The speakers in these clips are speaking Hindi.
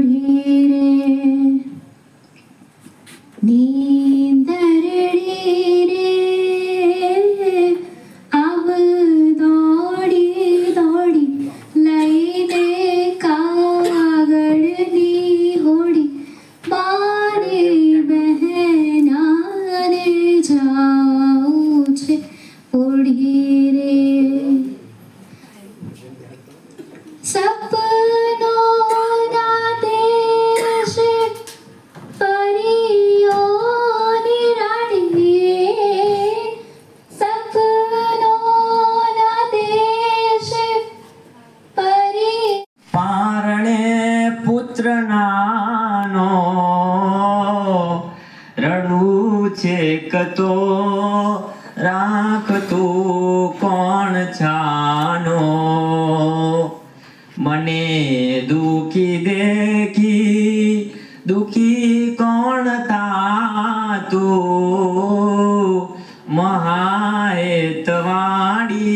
ओढ़ी रे नींदरड़ी रे अब दौड़ी दौड़ी लईने कागड़नी होड़ी मारे बहना रे जाऊं छे ओढ़ी रे सपनों ना देश परियों निराड़ी सपनों ना देश परि पारणे पुत्र नानो रडू छेक तो राखतू कोण छानो मने दुखी देखी दुखी कोण थातू महाहेतवाड़ी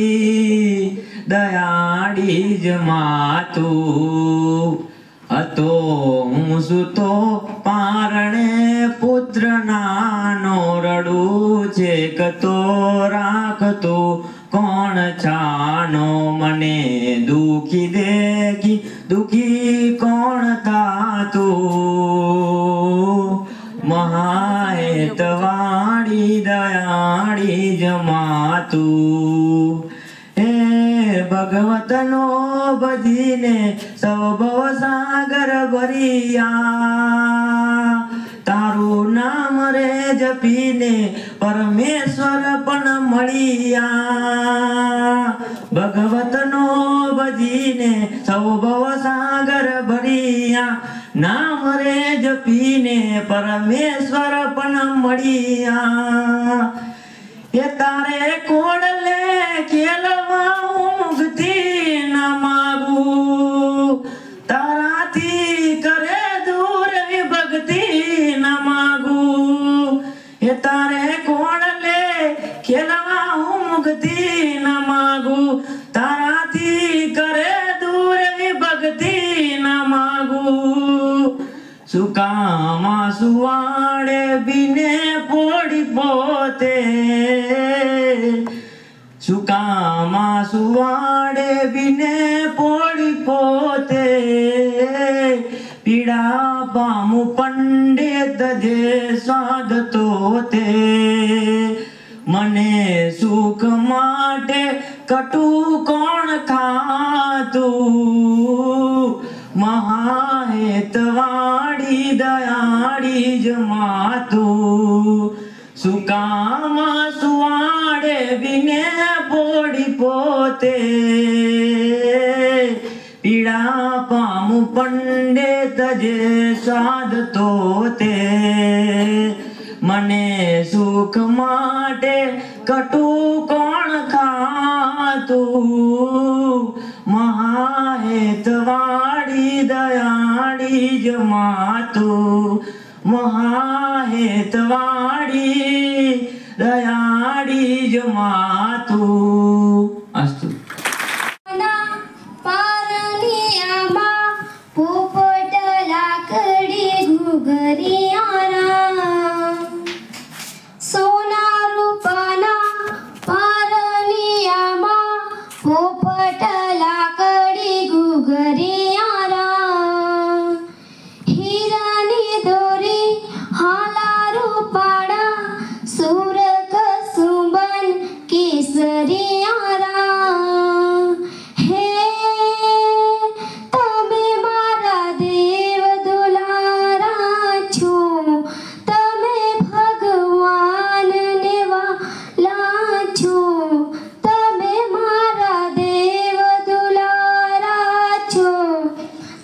दयाड़ी जमातू अतो हूँ सुतो पारणे पुत्र नानो रडू छेक तो राखतो कोण छानो मने दुखी देखी दुखी कोण थातू महाहेतवाड़ी दयाड़ी जमातू हे भगवतनो भजीने सब भव सागर भरिया तारू नाम रे जपीने परमेश्वर पण मळिया भगवतनो भजीने सब भव सागर भरिया नाम रे जपीने परमेश्वर पण मळिया ये तारे कोडले केलवा मुक्ति न मागू ताराती करे दूर भक्ति न मागू ये तारे कोडले केलवा मुक्ति न मागू ताराती करे दूर भक्ति न मागू सुकामा सुवाड़े बिने पोड़ी पोते सुकामा सुवाड़े बिने पोड़ी पोते पीड़ा पामु पंडित जे स्वाद तोते मने सुख माटे कटु कोण खातू महाहेतवाड़ी दयाड़ी जमातू सुकामा सुवाड़े बिने पोड़ी पोते पीड़ा पामु पंडित जे स्वाद तोते मने सुख माटे कटु कोण खातू महाहेतवाड़ी दयाड़ी जमातू महाहेतवाड़ी दयाड़ी जमातू अस्तु पारनियामा पोपट लाकड़ी घुघरियारा सोना रूपाना पारनियामा पोपट लाकड़ी घुघरियारा हीरानी दोरी हाला रूपाड़ा सूरक सुबन केसरियारा हे तमे मारा देव दुलारा छो तमे भगवान ने वाला छो तमे मारा देव दुलारा छो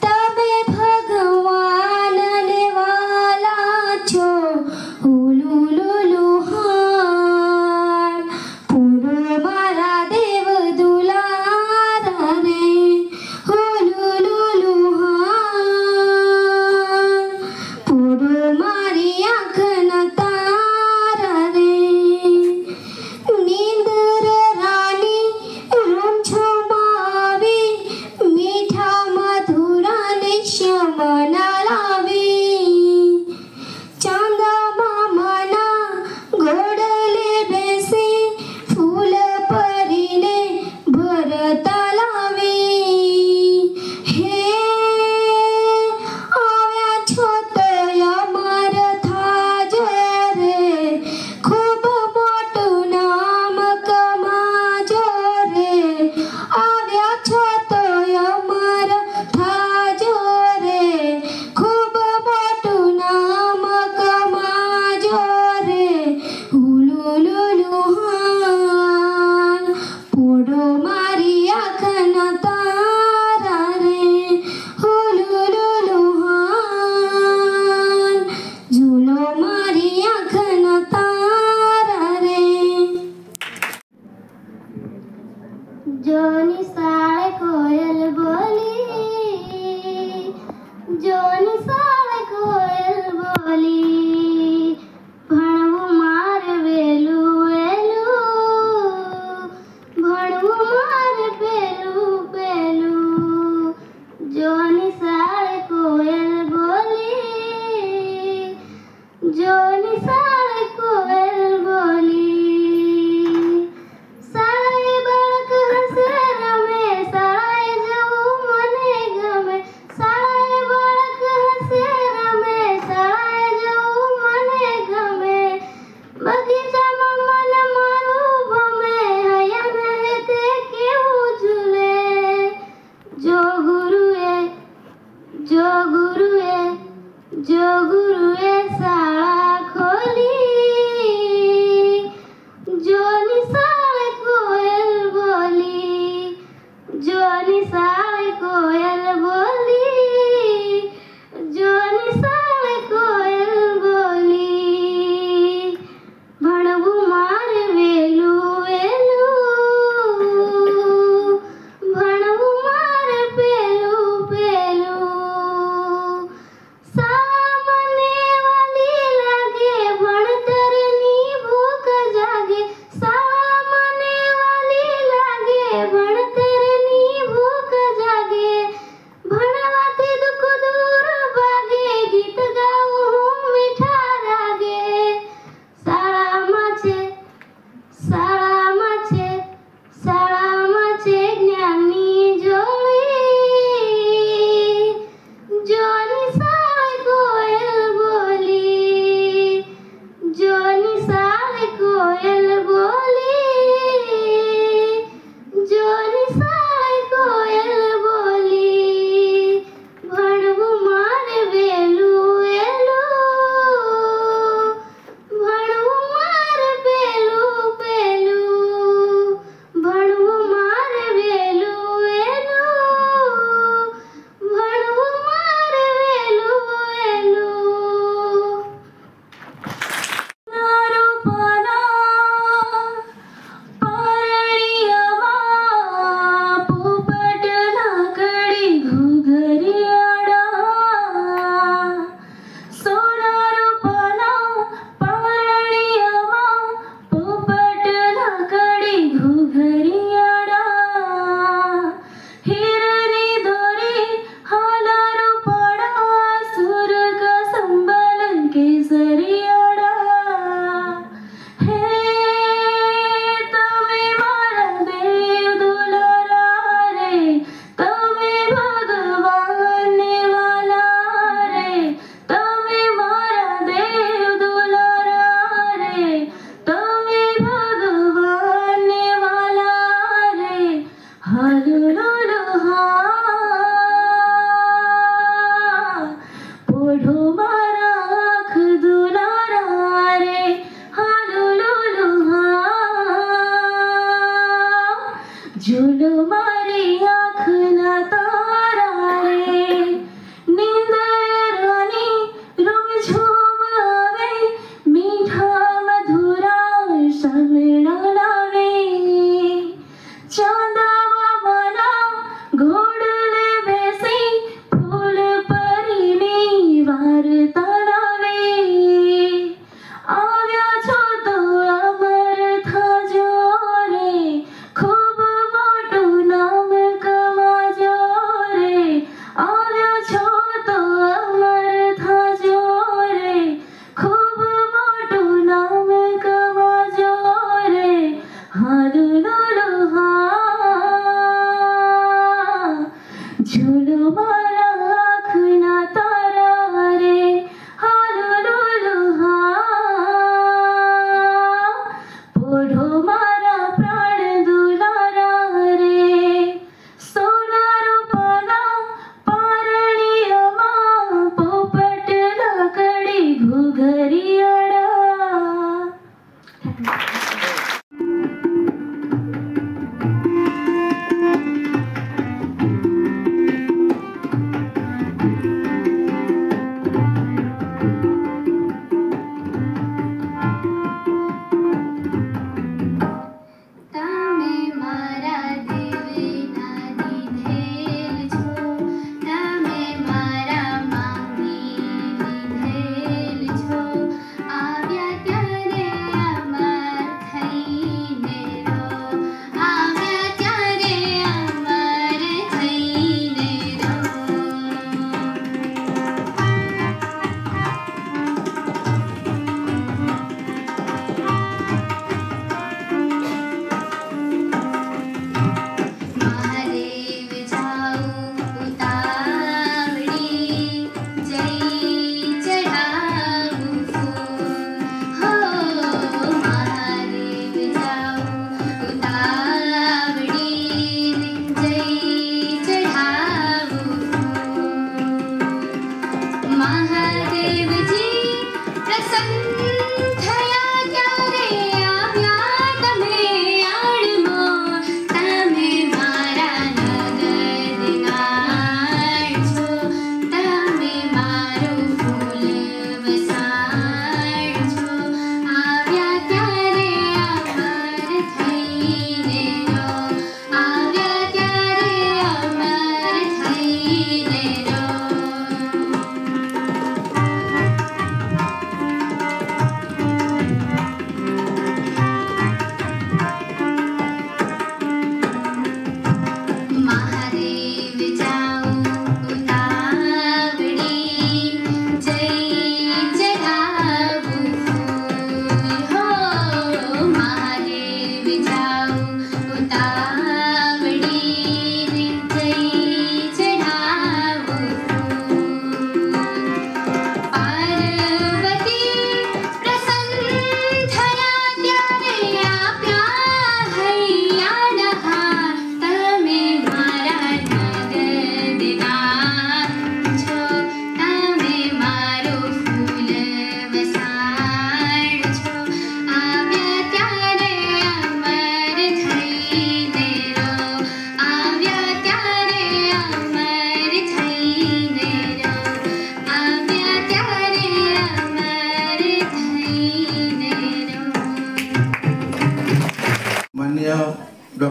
जो निसाळ कोयल बोली, जो निसाळ कोयल बोली, भणवू मार वेलू वेलू, भणवू मार पेलू पेलू, सामने वाली लागे भणतરની ભૂખ જાગે, સામने वाली लागे ભણતરની ભૂખ જાગે, ભણવાથી દુઃખ દૂર ભાગે, ગીત ગાવું હું મીઠા રાગે, શાળામાં છે શાળામાં છે શાળામાં છે જ્ઞાનની જોડી, જો નિસાળ કોયલ બોલી, જો નિસાળ કોયલ બોલી, જો નિસાળ કોયલ બોલી, ભણવું મારે વેલું વેલું, ભણવું મારે પેલું પેલું, ભણવું મારે વેલું વેલું, ભણવું મારે વેલું વેલું. રૂપના પારણિયામાં પોપટના કડી ઘૂઘરિયાડા, સોના રૂપના પારણિયામાં પોપટના કડી ઘૂઘરિયાડા, હીરની દોરી હાલા રૂપાડા, સુરગ સંબલ કેસરિયાડા, હે તમે મારા દેવ દુલારા રે, તમે ભગવાનને વાલા રે, તમે મારા દેવ દુલારા રે, તમે ભગવાનને વાલા રે, હાલુલુલુ હા, પોઢો મારા આંખ દુલારા રે, હાલુલુલુ હા, ઝૂલો મારી આંખના તારા રે, નિંદરાની રૂમઝૂમ આવે, મીઠા મધુરા સાંભળા લાવે, ચાંદા મામાના ઘોડલે બેસી ફૂલ પરીની વાર્તા લાવે, આવ્યા છો તો અમર થાજો રે, ખૂબ મોટું નામ કમાજો રે, આવ્યા છો તો અમર થાજો રે, ખૂબ મોટું નામ કમાજો રે, હાલુલુલુ હા, ઝૂલો મારા આંખના તારા રે, હાલુલુલુ હા, પોઢો મારા પ્રાણ દુલારા રે, સોના રૂપાના પારણિયામાં પોપટના કડી ઘૂઘરિયાડા.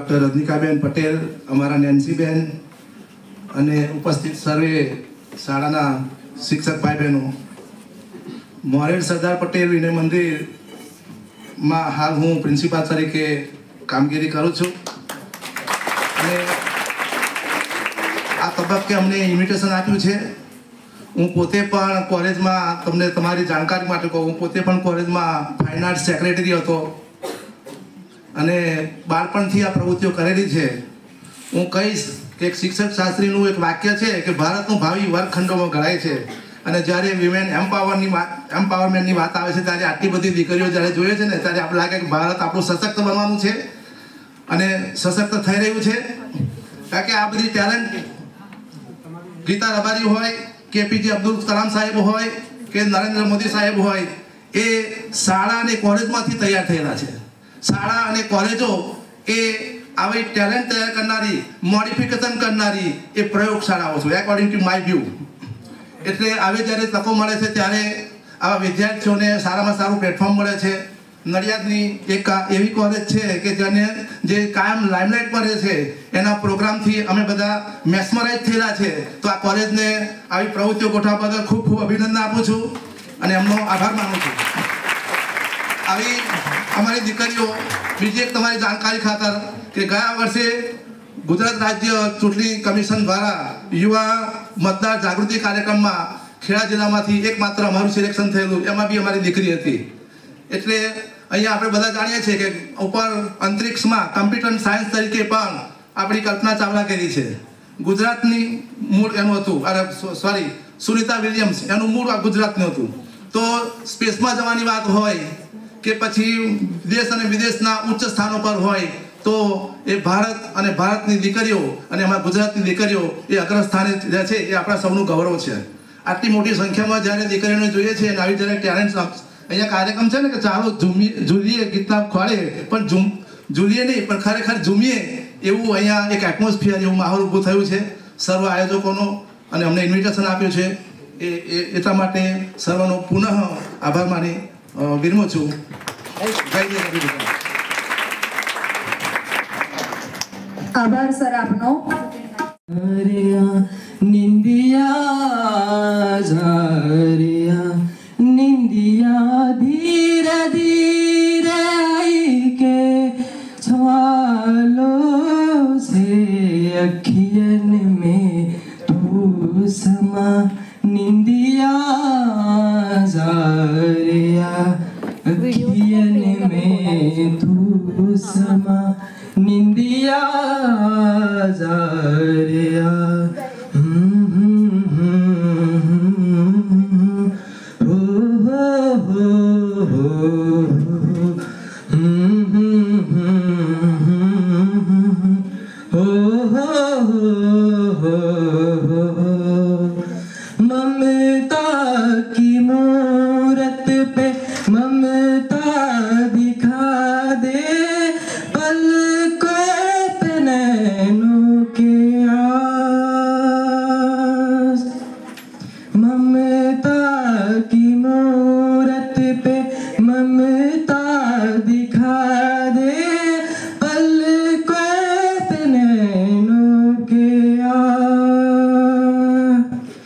ડૉક્ટર રજનીકાબેન પટેલ, અમારા નેન્સીબેન અને ઉપસ્થિત સર્વે શાળાના શિક્ષક ભાઈ બહેનો, મોરેલ સરદાર પટેલ વિનય મંદિરમાં હાલ હું પ્રિન્સિપાલ તરીકે કામગીરી કરું છું અને આ તબક્કે અમને ઇન્વિટેશન આપ્યું છે. હું પોતે પણ કોલેજમાં, તમને તમારી જાણકારી માટે કહું, હું પોતે પણ કોલેજમાં ફાઇન આર્ટ્સ સેક્રેટરી હતો અને બાળપણથી આ પ્રવૃત્તિઓ કરેલી છે. હું કહીશ કે એક શિક્ષક શાસ્ત્રીનું એક વાક્ય છે કે ભારતનું ભાવિ વર્ગખંડોમાં ઘડાય છે અને જ્યારે વિમેન એમ્પાવરમેન્ટની વાત આવે છે ત્યારે આટલી બધી દીકરીઓ જ્યારે જોઈએ છે ને ત્યારે આપણે લાગે કે ભારત આપણું સશક્ત બનવાનું છે અને સશક્ત થઈ રહ્યું છે. કારણ કે આ બધી ટેલેન્ટ ગીતા રબારી હોય કે પીજે અબ્દુલ કલામ સાહેબ હોય કે નરેન્દ્ર મોદી સાહેબ હોય, એ શાળા અને કોલેજમાંથી તૈયાર થયેલા છે. શાળા અને કોલેજો એ આવી ટેલેન્ટ તૈયાર કરનારી, મોડિફિકેશન કરનારી એ પ્રયોગશાળાઓ છે, એકોર્ડિંગ ટુ માય વ્યૂ. એટલે આવી જ્યારે તકો મળે છે ત્યારે આવા વિદ્યાર્થીઓને સારામાં સારું પ્લેટફોર્મ મળે છે. નડિયાદની એક એવી કોલેજ છે કે જેને જે કાયમ લાઇમલાઇટ પર રહે છે, એના પ્રોગ્રામથી અમે બધા મેસ્મરાઇઝ થયેલા છે. તો આ કોલેજને આવી પ્રવૃત્તિઓ ગોઠવવા બદલ ખૂબ ખૂબ અભિનંદન આપું છું અને એમનો આભાર માનું છું. આવી અમારી દીકરીઓ, બીજી એક તમારી જાણકારી ખાતર કે ગયા વર્ષે ગુજરાત રાજ્ય ચૂંટણી કમિશન દ્વારા યુવા મતદાર જાગૃતિ કાર્યક્રમમાં ખેડા જિલ્લામાંથી એકમાત્ર અમારું સિલેક્શન થયેલું, એમાં બી અમારી દીકરી હતી. એટલે અહીંયા આપણે બધા જાણીએ છીએ કે ઉપર અંતરિક્ષમાં કમ્પ્યુટર સાયન્સ તરીકે પણ આપણી કલ્પના ચાવલા કરી છે. ગુજરાતની મૂળ એનું હતું, અરે સોરી, સુનિતા વિલિયમ્સ, એનું મૂળ ગુજરાતનું હતું. તો સ્પેસમાં જવાની વાત હોય કે પછી દેશ અને વિદેશના ઉચ્ચ સ્થાનો પર હોય તો એ ભારત અને ભારતની દીકરીઓ અને અમારા ગુજરાતની દીકરીઓ એ અગ્રસ્થાને રહે છે. એ આપણા સૌનું ગૌરવ છે. આટલી મોટી સંખ્યામાં જ્યારે દીકરીઓને જોઈએ છે અને આવી જ્યારે ટેલેન્ટ, અહીંયા કાર્યક્રમ છે ને કે ચાલો ઝૂલીએ ગીતના ખોળે, પણ ઝૂલીએ નહીં પણ ખરેખર ઝૂમીએ એવું અહીંયા એક એટમોસ્ફિયર, એવું માહોલ ઊભું થયું છે સર્વ આયોજકોનો અને અમને ઇન્વિટેશન આપ્યું છે. એટલા માટે સર્વનો પુનઃ આભાર માની વિરમું છું. આભાર સર આપનો. નિંદિયા ઝારિયા નિંदिया धीरे धीरे आई के सवालों से अखियन में तू समा निंदिया ज़ारिया अखियन में तू समा निंदिया ज़ारिया ममता की मूरत पे ममता दिखा दे पलकों पे नैनों के आस ममता की मूरत पे ममता दिखा दे पलकों पे नैनों के आस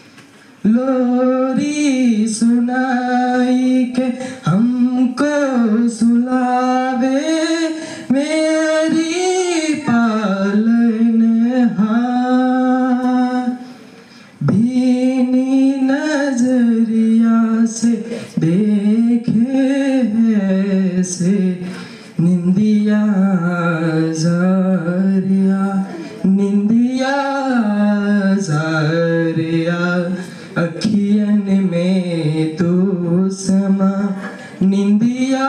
लोरी सुनाई के हमको सुलावे मेरी पालनहार भीनी नजरिया से देखे ऐसे निंदिया ज़ारिया निंदिया ज़ारिया अखियन में तू समा निंदिया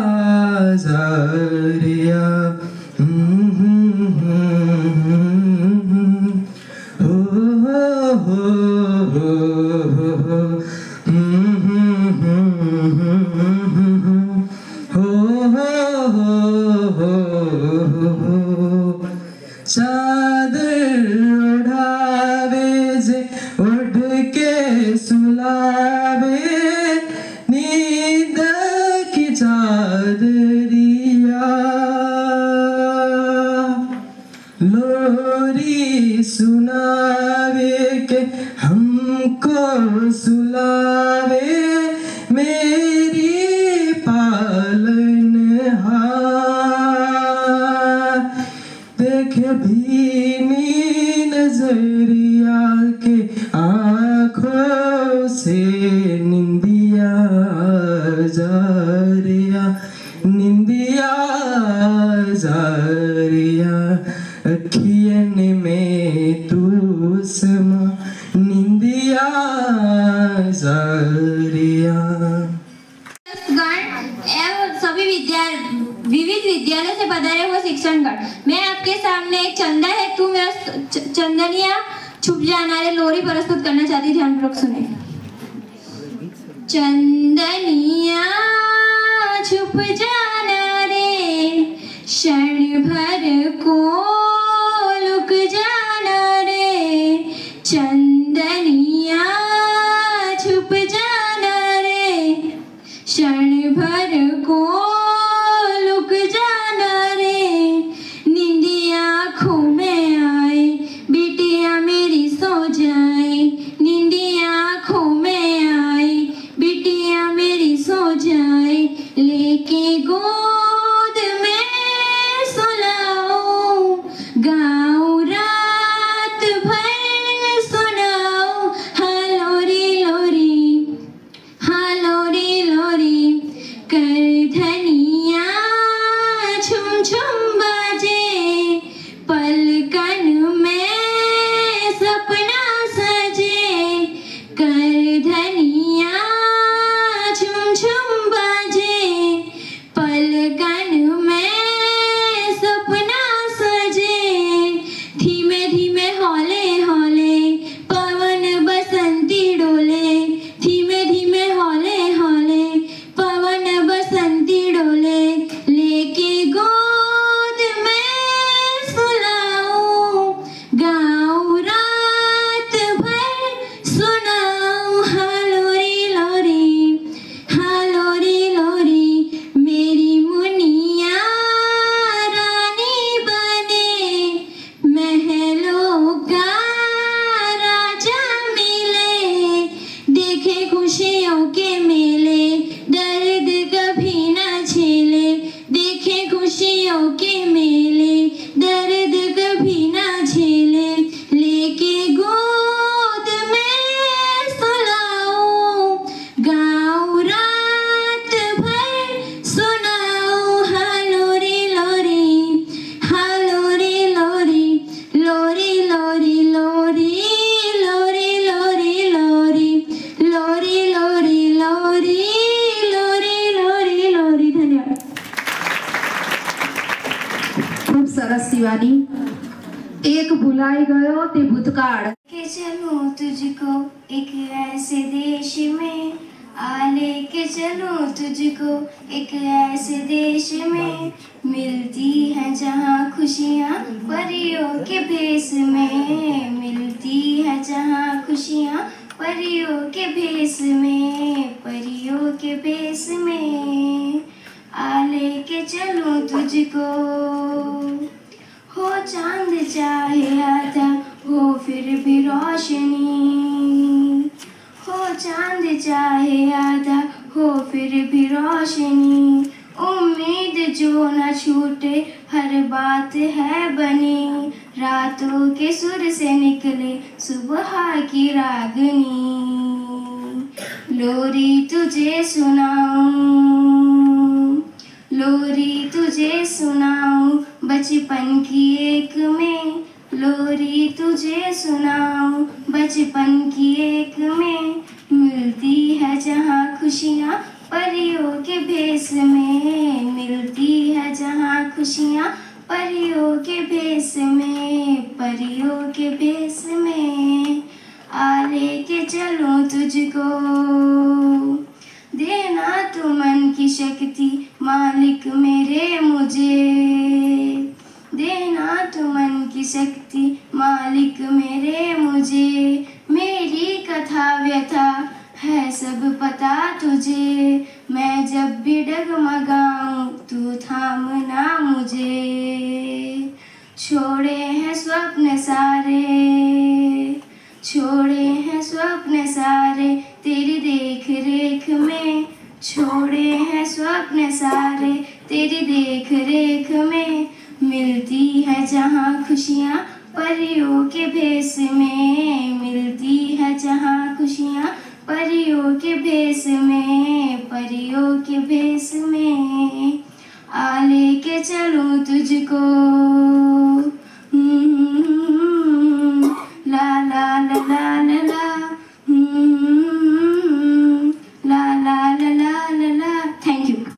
ज़ारिया हो सुनावे के हमको सुलावे मेरी पालनहार। देखे भीनी नजरिया के आँखों से निंदिया जारिया निंदिया जारिया अखियन में तू समा निंदिया जारिया। गण एवं सभी विविध विद्यालय से पधारे हुए शिक्षणगण, मैं आपके सामने एक चंदा है तू मेरा चंदनिया छुप जाना रे लोरी प्रस्तुत करना चाहती, ध्यानपूर्वक सुने। चंदनिया छुप जाना रे क्षण भर को लुक जाना रे। चंदनिया छुप जाना रे क्षण भर को लुक जाना रे। निंदिया आँखों में आए बिटिया मेरी सो जाए। निंदिया आँखों में आए बिटिया मेरी सो जाए। लेके गोद में सुलाओ गाओ रात भर सुनाओ। हाँ लोरी लोरी हाँ लोरी लोरी कर धनिया छुम छुम बाजे। पलकन में सपना सजे कर धनिया छुम छुम बाजे। पलकन में सपना सजे। धीमे धीमे हौले हौले पवन बसंती डोले। धीमे धीमे हौले हौले पवन बसंती डोले। लेके गोद में सुलाओ गाओ रात भर सुनाओ। हाँ लोरी लोरी हाँ लोरी लोरी मेरी मुनिया रानी बने। महलों का राजा मिले। देखे खुशियों के मेले दर्द कभी ना झेले। देखे खुशियों के मेले दर्द कभी ना झेले। लेके गोद में सुलाओ गाओ रात भर सुनाओ। हाँ लोरी लोरी हाँ लोरी लोरी लोरी लोरी लोरी लोरी लोरी लोरी लोरी लोरी लोरी लोरी लोरी लोरी। धन्यवाद। खूब सरस शिवानी। एक भुलाई गयो ते भूतकाळ। के चलूं तुझको एक ऐसे देश में। आ लेके चलूं तुझको एक ऐसे देश में। मिलती हैं जहाँ खुशियाँ परियों के भेष में। मिलती हैं जहाँ खुशियाँ परियों के भेष में। परियों के भेष में आ लेके चलूं तुझको। हो चांद चाहे आधा हो फिर भी रोशनी। हो चांद चाहे आधा हो फिर भी रोशनी। उम्मीद जो न छूटे हर बात है बनी। रातों के सुर से निकले सुबह की रागनी। लोरी तुझे सुनाऊं लोरी तुझे सुनाऊं बचपन की एक में। लोरी तुझे सुनाऊं बचपन की एक में। मिलती है जहाँ खुशियाँ परियों के भेष में। मिलती है जहाँ खुशियाँ परियों के भेष में। परियों के भेष में आ लेके चलूं तुझको। देना तू मन की शक्ति मालिक मेरे मुझे। देना तू मन की शक्ति मालिक मेरे मुझे। मेरी कथा व्यथा है सब पता तुझे। मैं जब भी डगमगाऊं तू थामना मुझे। छोड़े हैं स्वप्न सारे, छोड़े हैं स्वप्न सारे तेरी देख रेख में, छोड़े हैं स्वप्न सारे तेरी देख रेख में। मिलती है जहाँ खुशियाँ परियों के भेष में, मिलती है जहाँ खुशियाँ परियों के भेष में, परियों के भेष में। आ लेके चलूं तुझको, ला ला ला ला ला ला, ला ला ला ला ला ला। Thank you.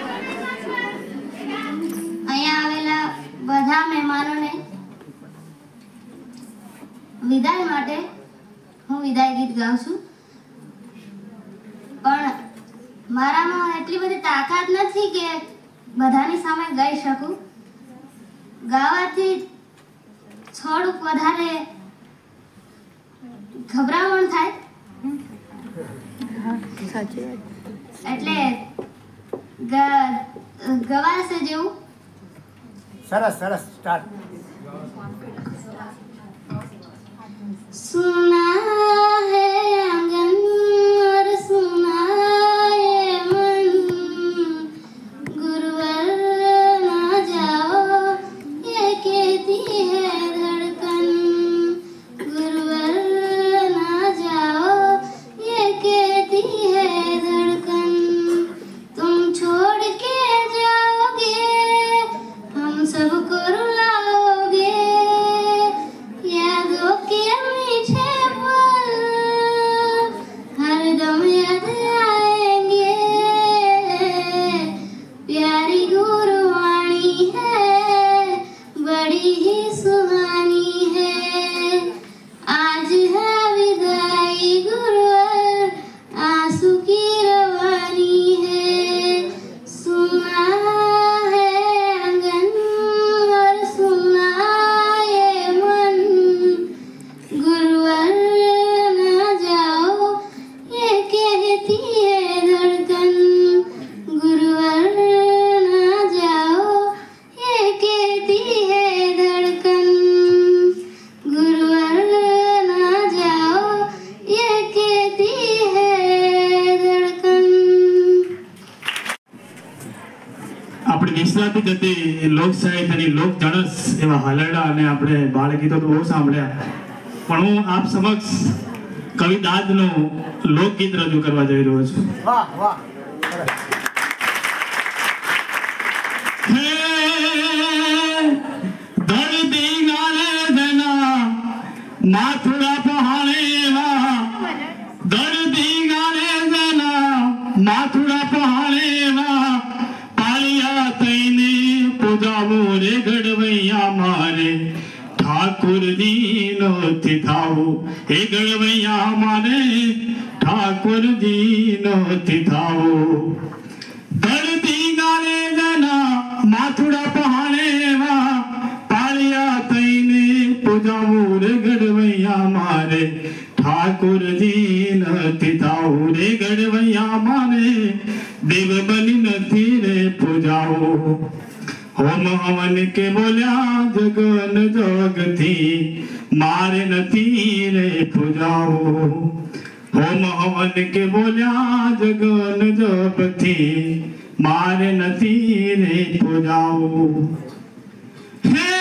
અહીંયા આવેલા બધા મહેમાનોને વિદાય માટે હું વિદાય ગીત ગાઉં છું, પણ મારામાં એટલી બધી તાકાત નથી કે બધાની સામે ગાઈ શકું. ગાવાથી થોડુંક વધારે ગભરામણ થાય, એટલે ગવાશે જેવું. સરસ સરસ સ્ટાર્ટ. सुना है आंगन और सुना है मन, गुरुवर ना जाओ ये कहती है धड़कन, गुरुवर ना जाओ ये कहती है धड़कन। तुम छोड़ के जाओगे हम सबको रुलाओगे, यादों के मीठे पल हरदम याद आएंगे। प्यारी गुरुवाणी है बड़ी ही सुहानी है, आज है विदाई गुरुवर आंसू की रवानी है। सुना है आंगन और सुना ये मन, गुरुवर ना जाओ ये कहती है धड़कन, गुरुवर ना जाओ ये कहती है धड़कन, गुरुवर ना जाओ ये कहती है धड़कन। આપણે નિષ્ણાતી જતી લોક સાહિત્યની લોક જણસ એવા હાલરડા અને આપણે બાળગીતો તો બહુ સાંભળ્યા, પણ હું આપ સમક્ષ કવિ દાદનું લોકગીત રજૂ કરવા જઈ રહ્યો છું. વાહ વાહ સરસ. દર્દી ગાલે દેના માથુડા પહાડેવા, દર્દી ગાલે દેના માથુડા પહાડેવા, પાલિયા તઈને પૂજાવો રે ગડવૈયા મારે, ઠાकुर जी नोति थाओ हे गड़वैया मारे, ठाकुर जी नोति थाओ। दर्दी गाले जना माथुड़ा पहाड़े वा, पालिया तैने पूजाओ रे गड़वैया मारे, ठाकुर जी नोति थाओ रे गड़वैया मारे, देव बलि नथी रे पूजाओ। होम हवन के बोल्या जगन जोग थी, मारे नथी रे पूजाओ। होम हवन के बोल्या जगन जोग थी, मारे नथी रे पूजाओ। हे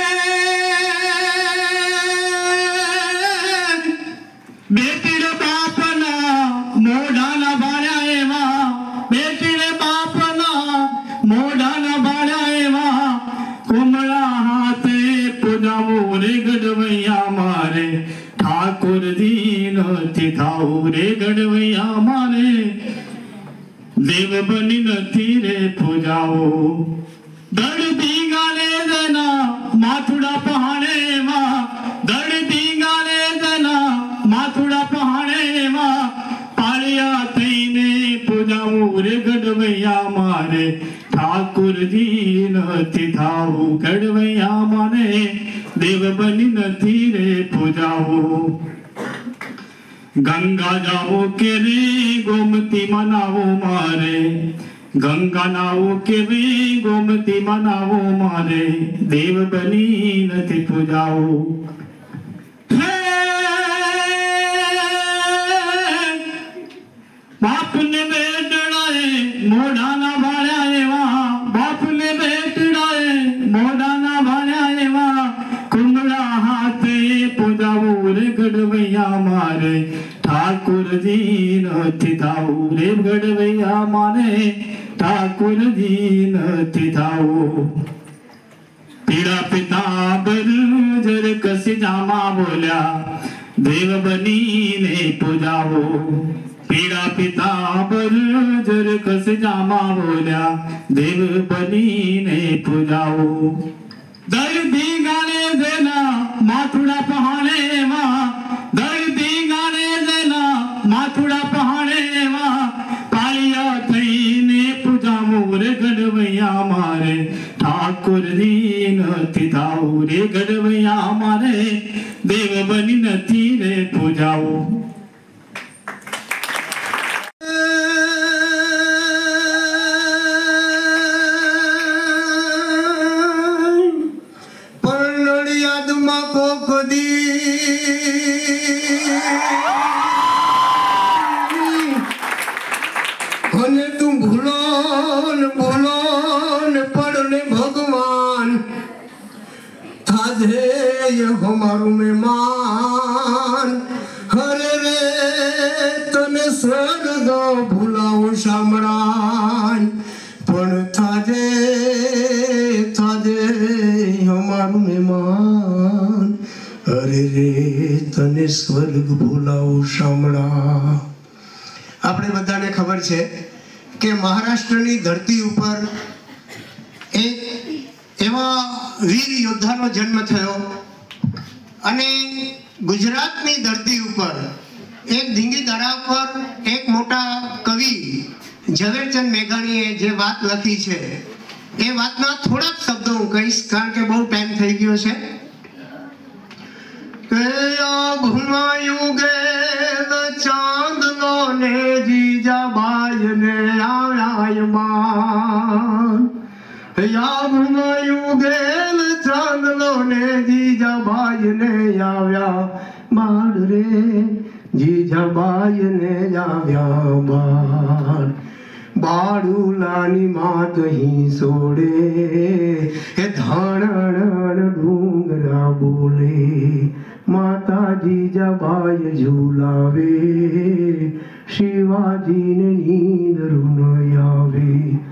बेटी रे बापना मोढ़ा न भाड़ा एवा, बेटी रे बापना मोढ़ा न भाड़ा एवा, कुमड़ा हाथे पूजाओ रे गड़वैया मारे, ठाकुर जी नोति थाओ रे गड़वैया मारे, देव बनी नथी रे पूजाओ। दर्दी गाले जना माथुड़ा पहाड़े वा, दर्दी गाले जना माथुड़ा पहाड़े वा, पालिया तैने पूजाओ रे गड़वैया मारे, ठाकुर जी नथी थाओ गड़वैया मारे, देव बनी नथी रे पूजाओ। गंगा जाओ के रे गोमती मनाओ मारे, गंगा नावो के भी गोमती मनावो मारे देव बनी नथी पूजाओ बाप ने बेटड़ाए मोढ़ा ना भाड़ा वहाँ बाप ने बेटड़ाए मोढ़ा ना भाड़ा वहाँ कुंडला हाथे पूजाओ रे गढ़वैया मारे ठाकुर जी नथी थाओ रे गढ़वैया मारे ठाकुर जी नथी थाओ पीड़ा पितांबर जर कसी जामा बोल्या देव बनी ने पूजाओ पीड़ा पितांबर जर कसी जामा बोल्या देव बनी ने पूजाओ दर्दी गाने देना माथुड़ा पहाड़े वहाँ दर्दी गाने देना माथुड़ा पहाड़े वहाँ पालिया थई ने पूजा मोरे गढ़वैया मारे ठाकुर जी नथी थाओ रे गढ़वैया मारे देव बनी नथी रे पूजाओ हमारू मेहमान हरे रे तने स्वर्ग भूलाओ शामरान पण थाजे थाजे हमारू मेहमान हरे रे तने स्वर्ग भूलाओ शामरा। આપણે બધાને ખબર છે કે મહારાષ્ટ્રની ધરતી ઉપર એક એવા વીર યોદ્ધાનો જન્મ થયો અને ગુજરાતની ધરતી ઉપર એક ધીંગી દડા પર એક મોટા કવિ ઝવેરચંદ મેઘાણીએ જે વાત લખી છે એ વાતના થોડાક શબ્દો હું કહીશ કારણ કે બહુ ટાઈમ થઈ ગયો છે કે આભમાં ગેલ ચાંદલો ને જીજાબાઈ ને આયાયમાન આભમાં ગેલ ચાંદલો ને જીજાબાઈ ને આવ્યા બાળ રે જીજાબાઈ ને આવ્યા બાળ બાળુલાની માત હી સોડે હે ધાણ ડુંગરા બોલે માતા જીજાબાઈ ઝુલાવે શિવાજીને નીંદ રુન આવે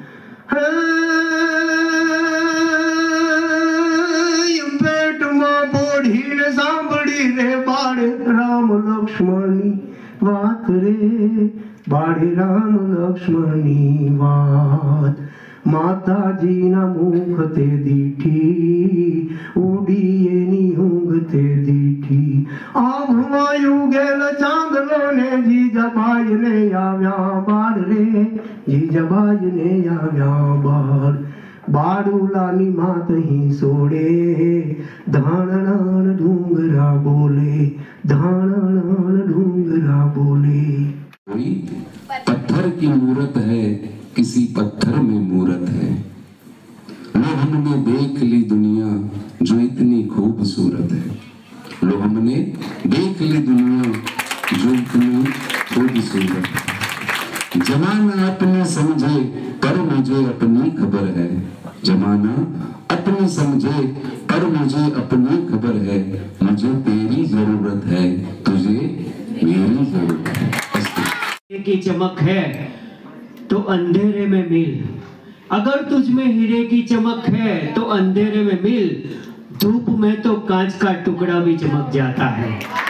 પેટમાં બોઢીને સાંભળી રે બાળે રામ લક્ષ્મણની વાત રે બાળે રામ લક્ષ્મણની વાત માતાજીના મુખ તે દીઠી ઉડી એની ઊંઘ તે દીઠી આભમાં યુગેલ ચાંદલો ને જીજાબાઈ ને આવ્યા બાળ રે જીજાબાઈ ને આવ્યા બાળ બાળુલાની માત હી સોડે ધાણણ ડુંગરા બોલે ધાણણ ડુંગરા બોલે। कोई पत्थर की मूरत है किसी पत्थर में मूरत है लो हमने देख ली दुनिया जो इतनी खूबसूरत है लो हमने देख ली दुनिया जो इतनी खूबसूरत है जमाना अपने समझे पर मुझे अपनी खबर है जमाना अपने समझे पर मुझे अपनी खबर है मुझे तेरी जरूरत है तुझे मेरी जरूरत है। की चमक है तो अंधेरे में मिल अगर तुझ में हीरे की चमक है तो अंधेरे में मिल धूप में तो कांच का टुकड़ा भी चमक जाता है।